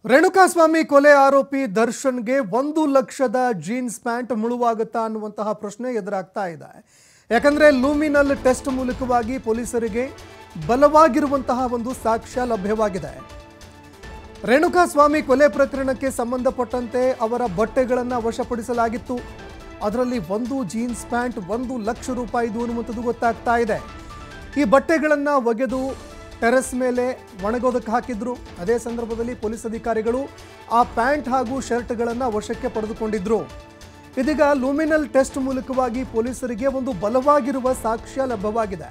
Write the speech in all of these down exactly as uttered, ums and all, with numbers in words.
ರೇಣುಕಾಸ್ವಾಮಿ ಕೊಲೆ ಆರೋಪಿ ದರ್ಶನ್ಗೆ ಒಂದು ಲಕ್ಷದ ಜೀನ್ಸ್ ಪ್ಯಾಂಟ್ ಮುಳುವಾಗುತ್ತಾ ಅನ್ನುವಂತಹ ಪ್ರಶ್ನೆ ಎದುರಾಗ್ತಾ ಇದೆ. ಯಾಕಂದ್ರೆ ಲೂಮಿನಲ್ ಟೆಸ್ಟ್ ಮೂಲಕವಾಗಿ ಪೊಲೀಸರಿಗೆ ಬಲವಾಗಿರುವಂತಹ ಒಂದು ಸಾಕ್ಷ್ಯ ಲಭ್ಯವಾಗಿದೆ. ರೇಣುಕಾಸ್ವಾಮಿ ಕೊಲೆ ಪ್ರಕರಣಕ್ಕೆ ಸಂಬಂಧಪಟ್ಟಂತೆ ಅವರ ಬಟ್ಟೆಗಳನ್ನು ವಶಪಡಿಸಲಾಗಿತ್ತು. ಅದರಲ್ಲಿ ಒಂದು ಜೀನ್ಸ್ ಪ್ಯಾಂಟ್ ಒಂದು ಲಕ್ಷ ರೂಪಾಯಿದು ಅನ್ನುವಂಥದ್ದು ಗೊತ್ತಾಗ್ತಾ ಇದೆ. ಈ ಬಟ್ಟೆಗಳನ್ನು ಒಗೆದು ಟೆರೆಸ್ ಮೇಲೆ ಒಣಗೋದಕ್ಕೆ ಹಾಕಿದ್ರು. ಅದೇ ಸಂದರ್ಭದಲ್ಲಿ ಪೊಲೀಸ್ ಅಧಿಕಾರಿಗಳು ಆ ಪ್ಯಾಂಟ್ ಹಾಗೂ ಶರ್ಟ್ಗಳನ್ನು ವಶಕ್ಕೆ ಪಡೆದುಕೊಂಡಿದ್ರು. ಇದೀಗ ಲೂಮಿನಲ್ ಟೆಸ್ಟ್ ಮೂಲಕವಾಗಿ ಪೊಲೀಸರಿಗೆ ಒಂದು ಬಲವಾಗಿರುವ ಸಾಕ್ಷ್ಯ ಲಭ್ಯವಾಗಿದೆ.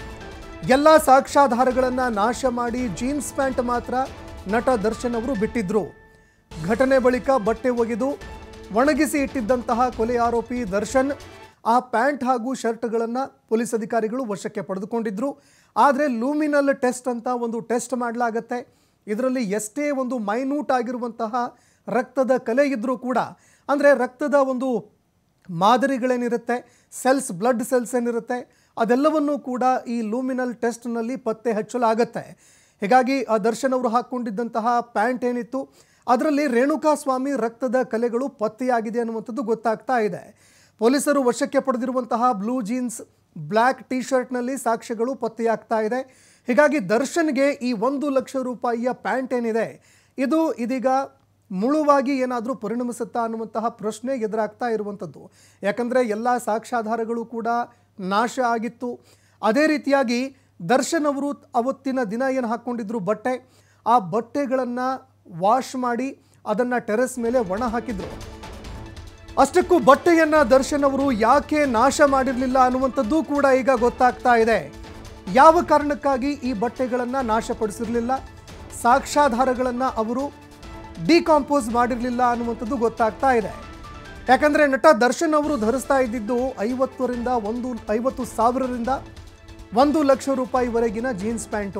ಎಲ್ಲ ಸಾಕ್ಷ್ಯಾಧಾರಗಳನ್ನು ನಾಶ ಮಾಡಿ ಜೀನ್ಸ್ ಪ್ಯಾಂಟ್ ಮಾತ್ರ ನಟ ದರ್ಶನ್ ಅವರು ಬಿಟ್ಟಿದ್ರು. ಘಟನೆ ಬಳಿಕ ಬಟ್ಟೆ ಒಗೆದು ಒಣಗಿಸಿ ಇಟ್ಟಿದ್ದಂತಹ ಕೊಲೆ ಆರೋಪಿ ದರ್ಶನ್ ಆ ಪ್ಯಾಂಟ್ ಹಾಗೂ ಶರ್ಟ್ಗಳನ್ನು ಪೊಲೀಸ್ ಅಧಿಕಾರಿಗಳು ವಶಕ್ಕೆ ಪಡೆದುಕೊಂಡಿದ್ರು. ಆದರೆ ಲೂಮಿನಲ್ ಟೆಸ್ಟ್ ಅಂತ ಒಂದು ಟೆಸ್ಟ್ ಮಾಡಲಾಗತ್ತೆ. ಇದರಲ್ಲಿ ಎಷ್ಟೇ ಒಂದು ಮೈನ್ಯೂಟ್ ಆಗಿರುವಂತಹ ರಕ್ತದ ಕಲೆ ಇದ್ದರೂ ಕೂಡ, ಅಂದರೆ ರಕ್ತದ ಒಂದು ಮಾದರಿಗಳೇನಿರುತ್ತೆ, ಸೆಲ್ಸ್ ಬ್ಲಡ್ ಸೆಲ್ಸ್ ಏನಿರುತ್ತೆ, ಅದೆಲ್ಲವನ್ನೂ ಕೂಡ ಈ ಲೂಮಿನಲ್ ಟೆಸ್ಟ್ನಲ್ಲಿ ಪತ್ತೆ ಹಚ್ಚಲಾಗತ್ತೆ. ಹೀಗಾಗಿ ಆ ದರ್ಶನ್ ಅವರು ಹಾಕ್ಕೊಂಡಿದ್ದಂತಹ ಪ್ಯಾಂಟ್ ಏನಿತ್ತು ಅದರಲ್ಲಿ ರೇಣುಕಾಸ್ವಾಮಿ ರಕ್ತದ ಕಲೆಗಳು ಪತ್ತೆಯಾಗಿದೆ ಅನ್ನುವಂಥದ್ದು ಗೊತ್ತಾಗ್ತಾ ಇದೆ. ಪೊಲೀಸರು ವಶಕ್ಕೆ ಪಡೆದಿರುವಂತಹ ಬ್ಲೂ ಜೀನ್ಸ್, ಬ್ಲ್ಯಾಕ್ ಟಿ ಶರ್ಟ್ನಲ್ಲಿ ಸಾಕ್ಷ್ಯಗಳು ಪತ್ತೆಯಾಗ್ತಾ ಇದೆ. ಹೀಗಾಗಿ ದರ್ಶನ್ಗೆ ಈ ಒಂದು ಲಕ್ಷ ರೂಪಾಯಿಯ ಪ್ಯಾಂಟ್ ಏನಿದೆ ಇದು ಇದೀಗ ಮುಳುವಾಗಿ ಏನಾದರೂ ಪರಿಣಮಿಸುತ್ತಾ ಅನ್ನುವಂತಹ ಪ್ರಶ್ನೆ ಎದುರಾಗ್ತಾ ಇರುವಂಥದ್ದು. ಯಾಕಂದರೆ ಎಲ್ಲ ಸಾಕ್ಷ್ಯಾಧಾರಗಳು ಕೂಡ ನಾಶ ಆಗಿತ್ತು. ಅದೇ ರೀತಿಯಾಗಿ ದರ್ಶನ್ ಅವರು ಅವತ್ತಿನ ದಿನ ಏನು ಹಾಕ್ಕೊಂಡಿದ್ರು ಬಟ್ಟೆ, ಆ ಬಟ್ಟೆಗಳನ್ನು ವಾಶ್ ಮಾಡಿ ಅದನ್ನು ಟೆರೆಸ್ ಮೇಲೆ ಒಣ ಹಾಕಿದ್ರು. ಅಷ್ಟಕ್ಕೂ ಬಟ್ಟೆಯನ್ನು ದರ್ಶನ್ ಅವರು ಯಾಕೆ ನಾಶ ಮಾಡಿರಲಿಲ್ಲ ಅನ್ನುವಂಥದ್ದು ಕೂಡ ಈಗ ಗೊತ್ತಾಗ್ತಾ ಇದೆ. ಯಾವ ಕಾರಣಕ್ಕಾಗಿ ಈ ಬಟ್ಟೆಗಳನ್ನು ನಾಶಪಡಿಸಿರಲಿಲ್ಲ, ಸಾಕ್ಷ್ಯಾಧಾರಗಳನ್ನು ಅವರು ಡಿಕಾಂಪೋಸ್ ಮಾಡಿರಲಿಲ್ಲ ಅನ್ನುವಂಥದ್ದು ಗೊತ್ತಾಗ್ತಾ ಇದೆ. ಯಾಕಂದರೆ ನಟ ದರ್ಶನ್ ಅವರು ಧರಿಸ್ತಾ ಇದ್ದಿದ್ದು ಐವತ್ತರಿಂದ ಒಂದು ಐವತ್ತು ಸಾವಿರರಿಂದ ಒಂದು ಲಕ್ಷ ರೂಪಾಯಿವರೆಗಿನ ಜೀನ್ಸ್ ಪ್ಯಾಂಟು.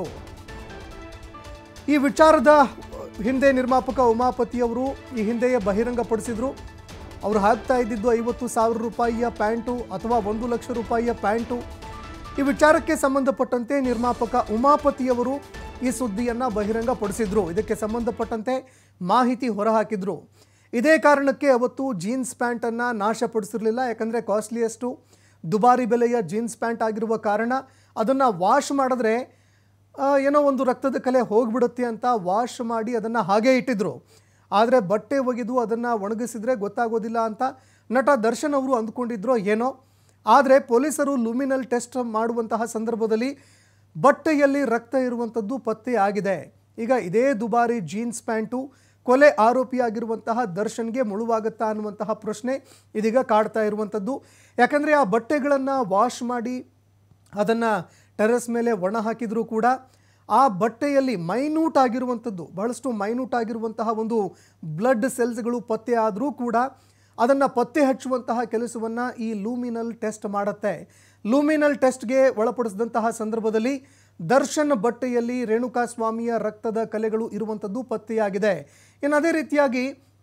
ಈ ವಿಚಾರದ ಹಿಂದೆ ನಿರ್ಮಾಪಕ ಉಮಾಪತಿಯವರು ಈ ಹಿಂದೆಯೇ ಬಹಿರಂಗಪಡಿಸಿದರು. ಅವರು ಹಾಕ್ತಾ ಇದ್ದಿದ್ದು ಐವತ್ತು ಸಾವಿರ ರೂಪಾಯಿಯ ಪ್ಯಾಂಟು ಅಥವಾ ಒಂದು ಲಕ್ಷ ರೂಪಾಯಿಯ ಪ್ಯಾಂಟು. ಈ ವಿಚಾರಕ್ಕೆ ಸಂಬಂಧಪಟ್ಟಂತೆ ನಿರ್ಮಾಪಕ ಉಮಾಪತಿಯವರು ಈ ಸುದ್ದಿಯನ್ನು ಬಹಿರಂಗಪಡಿಸಿದ್ರು. ಇದಕ್ಕೆ ಸಂಬಂಧಪಟ್ಟಂತೆ ಮಾಹಿತಿ ಹೊರಹಾಕಿದ್ರು. ಇದೇ ಕಾರಣಕ್ಕೆ ಅವತ್ತು ಜೀನ್ಸ್ ಪ್ಯಾಂಟನ್ನು ನಾಶಪಡಿಸಿರಲಿಲ್ಲ. ಯಾಕಂದರೆ ಕಾಸ್ಟ್ಲಿಯಸ್ಟು ದುಬಾರಿ ಬೆಲೆಯ ಜೀನ್ಸ್ ಪ್ಯಾಂಟ್ ಆಗಿರುವ ಕಾರಣ ಅದನ್ನು ವಾಶ್ ಮಾಡಿದ್ರೆ ಏನೋ ಒಂದು ರಕ್ತದ ಕಲೆ ಹೋಗಿಬಿಡುತ್ತೆ ಅಂತ ವಾಶ್ ಮಾಡಿ ಅದನ್ನು ಹಾಗೇ ಇಟ್ಟಿದ್ರು. ಆದರೆ ಬಟ್ಟೆ ಒಗೆದು ಅದನ್ನು ಒಣಗಿಸಿದ್ರೆ ಗೊತ್ತಾಗೋದಿಲ್ಲ ಅಂತ ನಟ ದರ್ಶನ್ ಅವರು ಅಂದ್ಕೊಂಡಿದ್ರು ಏನೋ. ಆದರೆ ಪೊಲೀಸರು ಲೂಮಿನಲ್ ಟೆಸ್ಟ್ ಮಾಡುವಂತಹ ಸಂದರ್ಭದಲ್ಲಿ ಬಟ್ಟೆಯಲ್ಲಿ ರಕ್ತ ಇರುವಂಥದ್ದು ಪತ್ತೆ ಆಗಿದೆ. ಈಗ ಇದೇ ದುಬಾರಿ ಜೀನ್ಸ್ ಪ್ಯಾಂಟು ಕೊಲೆ ಆರೋಪಿಯಾಗಿರುವಂತಹ ದರ್ಶನ್ಗೆ ಮುಳುವಾಗುತ್ತಾ ಅನ್ನುವಂತಹ ಪ್ರಶ್ನೆ ಇದೀಗ ಕಾಡ್ತಾ ಇರುವಂಥದ್ದು. ಯಾಕಂದರೆ ಆ ಬಟ್ಟೆಗಳನ್ನು ವಾಶ್ ಮಾಡಿ ಅದನ್ನು ಟೆರೆಸ್ ಮೇಲೆ ಒಣ ಹಾಕಿದರೂ ಕೂಡ ಆ ಬಟ್ಟೆಯಲ್ಲಿ ಮೈನ್ಯೂಟ್ ಆಗಿರುವಂಥದ್ದು, ಬಹಳಷ್ಟು ಮೈನ್ಯೂಟ್ ಆಗಿರುವಂತಹ ಒಂದು ಬ್ಲಡ್ ಸೆಲ್ಸ್ಗಳು ಪತ್ತೆ ಆದರೂ ಕೂಡ ಅದನ್ನು ಪತ್ತೆ ಹಚ್ಚುವಂತಹ ಕೆಲಸವನ್ನು ಈ ಲೂಮಿನಲ್ ಟೆಸ್ಟ್ ಮಾಡುತ್ತೆ. ಲೂಮಿನಲ್ ಟೆಸ್ಟ್ಗೆ ಒಳಪಡಿಸಿದಂತಹ ಸಂದರ್ಭದಲ್ಲಿ ದರ್ಶನ್ ಬಟ್ಟೆಯಲ್ಲಿ ರೇಣುಕಾಸ್ವಾಮಿಯ ರಕ್ತದ ಕಲೆಗಳು ಇರುವಂಥದ್ದು ಪತ್ತೆಯಾಗಿದೆ. ಇನ್ನು ಅದೇ ರೀತಿಯಾಗಿ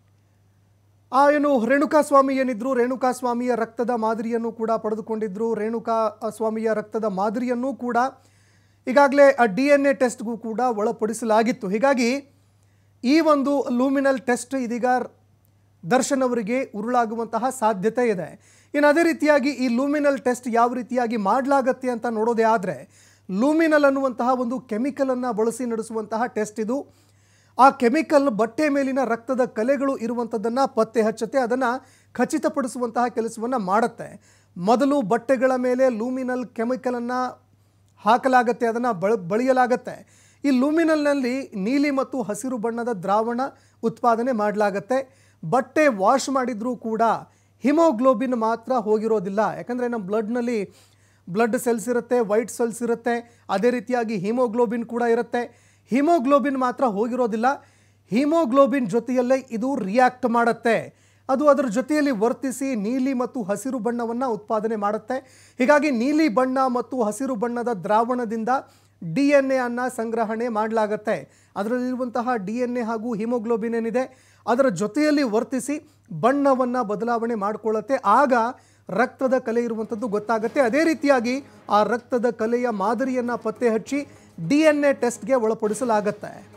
ಆ ಏನು ರೇಣುಕಾಸ್ವಾಮಿ ಏನಿದ್ರು ರೇಣುಕಾಸ್ವಾಮಿಯ ರಕ್ತದ ಮಾದರಿಯನ್ನು ಕೂಡ ಪಡೆದುಕೊಂಡಿದ್ರು. ರೇಣುಕಾ ಸ್ವಾಮಿಯ ರಕ್ತದ ಮಾದರಿಯನ್ನು ಕೂಡ ಈಗಾಗಲೇ ಆ ಡಿ ಎನ್ ಎ ಟೆಸ್ಟ್ಗೂ ಕೂಡ ಒಳಪಡಿಸಲಾಗಿತ್ತು. ಹೀಗಾಗಿ ಈ ಒಂದು ಲೂಮಿನಲ್ ಟೆಸ್ಟ್ ಇದೀಗ ದರ್ಶನ್ ಅವರಿಗೆ ಉರುಳಾಗುವಂತಹ ಸಾಧ್ಯತೆ ಇದೆ. ಇನ್ನು ಅದೇ ರೀತಿಯಾಗಿ ಈ ಲೂಮಿನಲ್ ಟೆಸ್ಟ್ ಯಾವ ರೀತಿಯಾಗಿ ಮಾಡಲಾಗತ್ತೆ ಅಂತ ನೋಡೋದೇ ಆದರೆ, ಲೂಮಿನಲ್ ಅನ್ನುವಂತಹ ಒಂದು ಕೆಮಿಕಲನ್ನು ಬಳಸಿ ನಡೆಸುವಂತಹ ಟೆಸ್ಟ್ ಇದು. ಆ ಕೆಮಿಕಲ್ ಬಟ್ಟೆ ಮೇಲಿನ ರಕ್ತದ ಕಲೆಗಳು ಇರುವಂಥದ್ದನ್ನು ಪತ್ತೆ ಹಚ್ಚುತ್ತೆ, ಅದನ್ನು ಖಚಿತಪಡಿಸುವಂತಹ ಕೆಲಸವನ್ನು ಮಾಡುತ್ತೆ. ಮೊದಲು ಬಟ್ಟೆಗಳ ಮೇಲೆ ಲೂಮಿನಲ್ ಕೆಮಿಕಲನ್ನು ಹಾಕಲಾಗತ್ತೆ, ಅದನ್ನು ಬಳ ಬಳಿಯಲಾಗತ್ತೆ. ಈ ಲೂಮಿನಲ್ನಲ್ಲಿ ನೀಲಿ ಮತ್ತು ಹಸಿರು ಬಣ್ಣದ ದ್ರಾವಣ ಉತ್ಪಾದನೆ ಮಾಡಲಾಗತ್ತೆ. ಬಟ್ಟೆ ವಾಶ್ ಮಾಡಿದರೂ ಕೂಡ ಹಿಮೋಗ್ಲೋಬಿನ್ ಮಾತ್ರ ಹೋಗಿರೋದಿಲ್ಲ. ಯಾಕಂದರೆ ನಮ್ಮ ಬ್ಲಡ್ನಲ್ಲಿ ಬ್ಲಡ್ ಸೆಲ್ಸ್ ಇರುತ್ತೆ, ವೈಟ್ ಸೆಲ್ಸ್ ಇರುತ್ತೆ, ಅದೇ ರೀತಿಯಾಗಿ ಹಿಮೋಗ್ಲೋಬಿನ್ ಕೂಡ ಇರುತ್ತೆ. ಹಿಮೋಗ್ಲೋಬಿನ್ ಮಾತ್ರ ಹೋಗಿರೋದಿಲ್ಲ. ಹಿಮೋಗ್ಲೋಬಿನ್ ಜೊತೆಯಲ್ಲೇ ಇದು ರಿಯಾಕ್ಟ್ ಮಾಡುತ್ತೆ. ಅದು ಅದರ ಜೊತೆಯಲ್ಲಿ ವರ್ತಿಸಿ ನೀಲಿ ಮತ್ತು ಹಸಿರು ಬಣ್ಣವನ್ನು ಉತ್ಪಾದನೆ ಮಾಡುತ್ತೆ. ಹೀಗಾಗಿ ನೀಲಿ ಬಣ್ಣ ಮತ್ತು ಹಸಿರು ಬಣ್ಣದ ದ್ರಾವಣದಿಂದ ಡಿ ಎನ್ ಎ ಅನ್ನು ಸಂಗ್ರಹಣೆ ಮಾಡಲಾಗತ್ತೆ. ಅದರಲ್ಲಿರುವಂತಹ ಡಿ ಎನ್ ಎ ಹಾಗೂ ಹಿಮೋಗ್ಲೋಬಿನ್ ಏನಿದೆ ಅದರ ಜೊತೆಯಲ್ಲಿ ವರ್ತಿಸಿ ಬಣ್ಣವನ್ನು ಬದಲಾವಣೆ ಮಾಡಿಕೊಳ್ಳುತ್ತೆ. ಆಗ ರಕ್ತದ ಕಲೆ ಇರುವಂಥದ್ದು ಗೊತ್ತಾಗುತ್ತೆ. ಅದೇ ರೀತಿಯಾಗಿ ಆ ರಕ್ತದ ಕಲೆಯ ಮಾದರಿಯನ್ನು ಪತ್ತೆ ಹಚ್ಚಿ ಡಿ ಎನ್ ಎ ಟೆಸ್ಟ್ಗೆ ಒಳಪಡಿಸಲಾಗತ್ತೆ.